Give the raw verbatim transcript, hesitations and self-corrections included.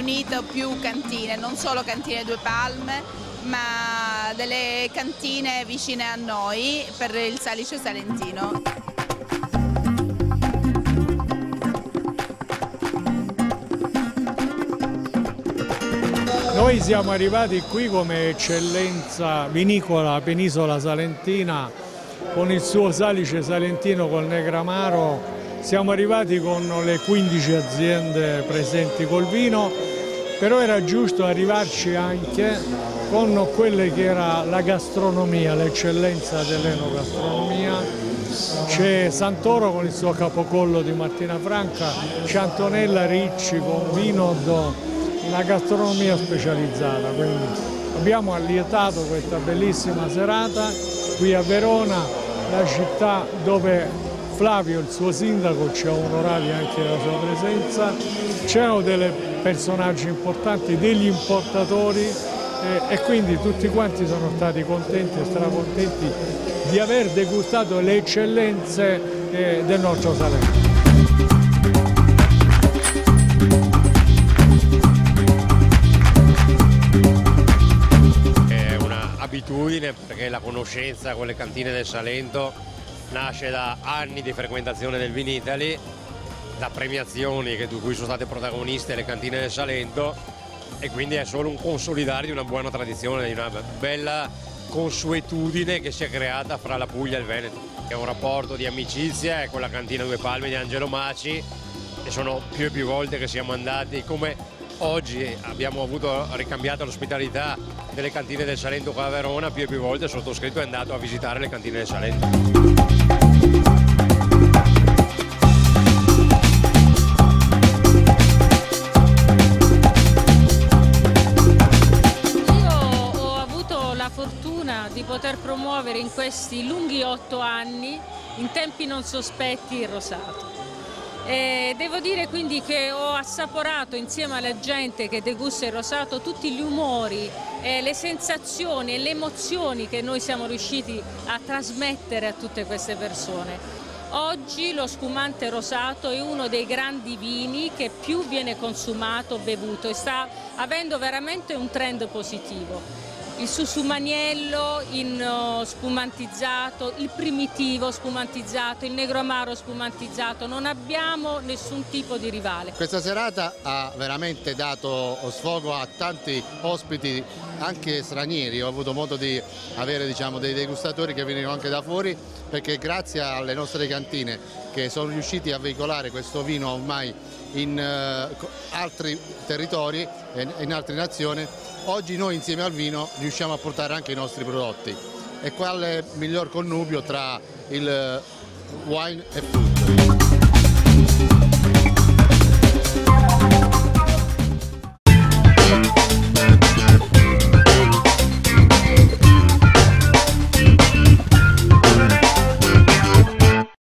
riunito più cantine, non solo Cantine Due Palme, ma delle cantine vicine a noi per il Salice Salentino. Noi siamo arrivati qui come eccellenza vinicola penisola salentina con il suo Salice Salentino col Negramaro. Siamo arrivati con le quindici aziende presenti col vino, però era giusto arrivarci anche con quelle che era la gastronomia, l'eccellenza dell'enogastronomia. C'è Santoro con il suo capocollo di Martina Franca, c'è Antonella Ricci con Vinod, una gastronomia specializzata, quindi abbiamo allietato questa bellissima serata qui a Verona, la città dove Flavio, il suo sindaco, ci ha onorati anche della sua presenza. C'erano dei personaggi importanti, degli importatori eh, e quindi tutti quanti sono stati contenti e stracontenti di aver degustato le eccellenze eh, del nostro Salento. Perché la conoscenza con le cantine del Salento nasce da anni di frequentazione del Vinitaly, da premiazioni di cui sono state protagoniste le cantine del Salento, e quindi è solo un consolidare di una buona tradizione, di una bella consuetudine che si è creata fra la Puglia e il Veneto. È un rapporto di amicizia con la cantina Due Palme di Angelo Maci, e sono più e più volte che siamo andati, come oggi abbiamo avuto ricambiata l'ospitalità delle cantine del Salento qua a Verona, più e più volte il sottoscritto è andato a visitare le cantine del Salento. Io ho avuto la fortuna di poter promuovere in questi lunghi otto anni, in tempi non sospetti, il rosato. E devo dire quindi che ho assaporato insieme alla gente che degusta il rosato tutti gli umori, eh, le sensazioni e le emozioni che noi siamo riusciti a trasmettere a tutte queste persone. Oggi lo spumante rosato è uno dei grandi vini che più viene consumato, bevuto, e sta avendo veramente un trend positivo. Il Susumaniello in uh, spumantizzato, il primitivo spumantizzato, il negro amaro spumantizzato, non abbiamo nessun tipo di rivale. Questa serata ha veramente dato sfogo a tanti ospiti, anche stranieri. Ho avuto modo di avere, diciamo, dei degustatori che venivano anche da fuori, perché grazie alle nostre cantine che sono riusciti a veicolare questo vino ormai in uh, altri territori e in altre nazioni, oggi noi insieme al vino riusciamo a portare anche i nostri prodotti. E quale miglior connubio tra il wine e food?